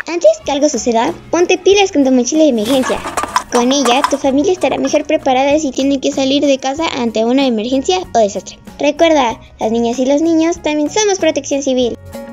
Antes que algo suceda, ponte pilas con tu mochila de emergencia. Con ella, tu familia estará mejor preparada si tiene que salir de casa ante una emergencia o desastre. Recuerda, las niñas y los niños también somos protección civil.